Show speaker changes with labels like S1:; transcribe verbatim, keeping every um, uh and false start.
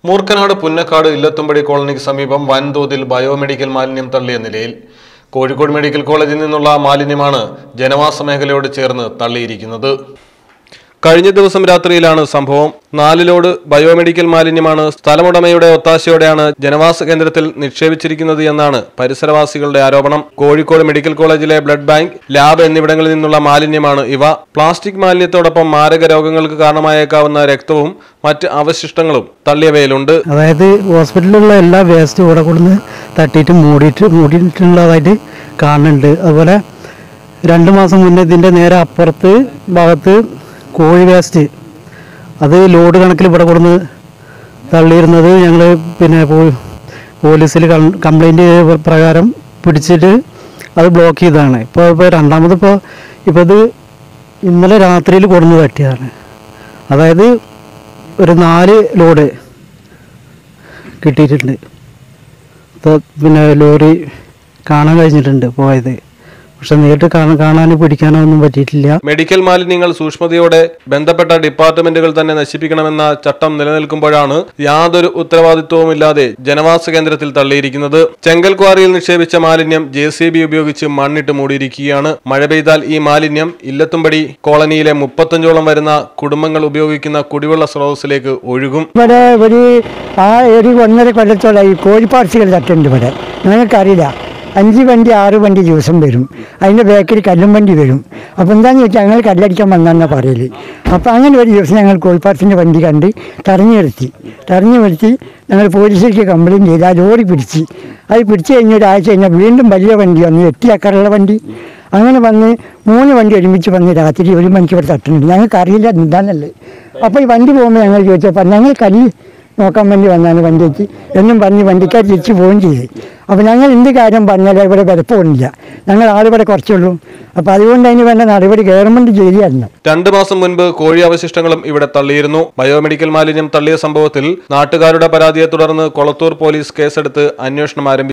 S1: മൂർക്കനാട് പുന്നക്കാട് ഇല്ലത്തുംപടി കോളനിക്ക് സമീപം വൻതോതിൽ ബയോമെഡിക്കൽ മാലിന്യം തള്ളിയ നിലയിൽ. കോഴിക്കോട് മെഡിക്കൽ കോളേജിൽ നിന്നുള്ള മാലിന്യമാണ് ജനവാസ മേഖലയോട് ചേർന്ന് തള്ളിയിരിക്കുന്നത്. കഴിഞ്ഞ ദിവസം രാത്രിയിലാണ് സംഭവം. നാല് ലോഡ് ബയോമെഡിക്കൽ മാലിന്യമാണ് സ്ഥലമുടമയുടെ ഒത്താശയോടെയാണ് ജനവാസ കേന്ദ്രത്തിൽ നിക്ഷേപിച്ചിരിക്കുന്നത് എന്നാണ് പരിസരവാസികളുടെ ആരോപണം. കോഴിക്കോട് മെഡിക്കൽ കോളേജിലെ ബ്ലഡ് ബാങ്ക്, ലാബ് എന്നിവിടങ്ങളിൽ നിന്നുള്ള മാലിന്യമാണ് ഇവ. പ്ലാസ്റ്റിക് മാലിന്യത്തോടൊപ്പം മാരക രോഗങ്ങൾക്ക് കാരണമായേക്കാവുന്ന രക്തവും മറ്റ് അവശിഷ്ടങ്ങളും തള്ളിയവയിലുണ്ട്.
S2: അതായത് ഹോസ്പിറ്റലിലുള്ള എല്ലാ വേസ്റ്റും ഇവിടെ കൊടുന്ന് തട്ടിയിട്ട് മൂടിയിട്ട് മൂടിയിട്ടുള്ളതായിട്ട് കാണുന്നുണ്ട്. അതുപോലെ രണ്ട് മാസം മുന്നേ ഇതിൻ്റെ നേരെ അപ്പുറത്ത് ഭാഗത്ത് കോഴി വേസ്റ്റ് അത് ലോഡ് കണക്കിൽ ഇവിടെ കൊടുന്ന് തള്ളിയിരുന്നത് ഞങ്ങൾ പിന്നെ പോലീസിൽ കംപ്ലൈൻറ്റ് പ്രകാരം പിടിച്ചിട്ട് അത് ബ്ലോക്ക് ചെയ്തതാണ്. ഇപ്പോൾ ഇപ്പോൾ രണ്ടാമത് ഇപ്പോൾ ഇപ്പോൾ ഇത് ഇന്നലെ രാത്രിയിൽ കൊടുന്ന് തട്ടിയതാണ്. അതായത് ഒരു നാല് ലോഡ് കിട്ടിയിട്ടുണ്ട്. പിന്നെ ലോറി കാണാൻ കഴിഞ്ഞിട്ടുണ്ട് പോയത്. പക്ഷെ നേരിട്ട് കാണാനോ പിടിക്കാനോ ഒന്നും പറ്റിയിട്ടില്ല.
S1: മെഡിക്കൽ മാലിന്യങ്ങൾ സൂക്ഷ്മതയോടെ ബന്ധപ്പെട്ട ഡിപ്പാർട്ട്മെന്റുകൾ തന്നെ നശിപ്പിക്കണമെന്ന ചട്ടം നിലനിൽക്കുമ്പോഴാണ് യാതൊരു ഉത്തരവാദിത്വവുമില്ലാതെ ജനവാസ കേന്ദ്രത്തിൽ തള്ളിയിരിക്കുന്നത്. ചെങ്കൽ ക്വാറിയിൽ നിക്ഷേപിച്ച മാലിന്യം ജെ സി ബി ഉപയോഗിച്ച് മണ്ണിട്ട് മൂടിയിരിക്കുകയാണ്. മഴ പെയ്താൽ ഈ മാലിന്യം ഇല്ലത്തുംപടി കോളനിയിലെ മുപ്പത്തഞ്ചോളം വരുന്ന കുടുംബങ്ങൾ ഉപയോഗിക്കുന്ന കുടിവെള്ള സ്രോതസ്സിലേക്ക് ഒഴുകും.
S3: ഇവിടെ ഒരു ആ ഒരു ഒന്നര കൊല്ലത്തോളം കോഴിപ്പാർസികൾ തട്ടുണ്ട്. ഇവിടെ ഞങ്ങൾക്കറിയില്ല. അഞ്ച് വണ്ടി ആറ് വണ്ടി ദിവസം വരും. അതിൻ്റെ ബാക്കിൽ കല്ലും വണ്ടി വരും. അപ്പോൾ എന്താണെന്ന് വെച്ചാൽ ഞങ്ങൾ കല്ലടിക്കാൻ വന്നാന്നാണ് പറയല്. അപ്പോൾ അങ്ങനെ ഒരു ദിവസം ഞങ്ങൾ കോഴിപ്പാർസിൻ്റെ വണ്ടി കണ്ട് തടഞ്ഞു നിർത്തി തടഞ്ഞു നിർത്തി ഞങ്ങൾ പോലീസിലേക്ക് കംപ്ലയിൻറ്റ് ചെയ്ത് ആ ലോറി പിടിച്ച് അത് പിടിച്ച് കഴിഞ്ഞ ഒരാഴ്ച കഴിഞ്ഞാൽ വീണ്ടും വലിയ വണ്ടി വന്ന് എട്ട് ചക്കറുള്ള വണ്ടി അങ്ങനെ വന്ന് മൂന്ന് വണ്ടി ഒരുമിച്ച് വന്ന് രാത്രി ഒരു മണിക്ക് ഇവിടെ തട്ടുന്നുണ്ട്. ഞങ്ങൾക്ക് അറിയില്ല എന്താണെന്നുള്ളത്. അപ്പോൾ ഈ വണ്ടി പോകുമ്പോൾ ഞങ്ങൾ ചോദിച്ചപ്പോൾ ഞങ്ങൾ കല്ല് നോക്കാൻ വേണ്ടി വന്നാണ് വണ്ടി വെച്ച് എന്നും പറഞ്ഞ് വണ്ടിക്കാർ തിരിച്ച് പോവുകയും ചെയ്ത്. അപ്പോൾ ഞങ്ങൾ എന്ത് കാര്യം പറഞ്ഞാലും ഇവിടെ വിലപ്പോണില്ല. ഞങ്ങൾ ആളിവിടെ കുറച്ചുള്ളൂ. അപ്പോൾ അതുകൊണ്ട് അതിന് വേണ്ട നടപടി ഗവൺമെന്റ് ചെയ്യുകയായിരുന്നു.
S1: രണ്ടു മാസം മുൻപ് കോഴി അവശിഷ്ടങ്ങളും ഇവിടെ തള്ളിയിരുന്നു. ബയോമെഡിക്കൽ മാലിന്യം തള്ളിയ സംഭവത്തിൽ നാട്ടുകാരുടെ പരാതിയെ തുടർന്ന് കൊളത്തൂർ പോലീസ് കേസെടുത്ത് അന്വേഷണം ആരംഭിച്ചു.